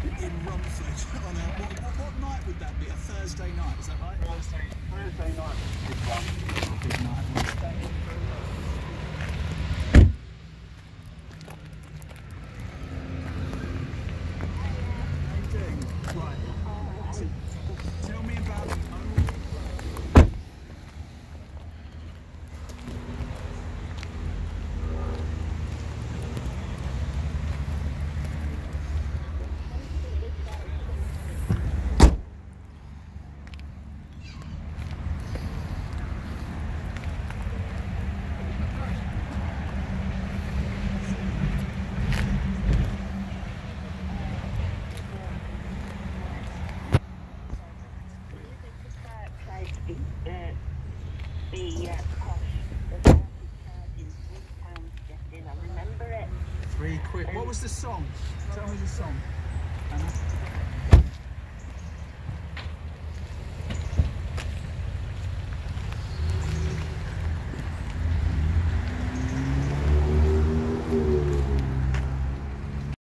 in Romford on a what night would that be? A Thursday night, is that right? Thursday night. Big night. Thank you very much. How you doing? Right. So, tell me about £3. What was the song? Tell me the song.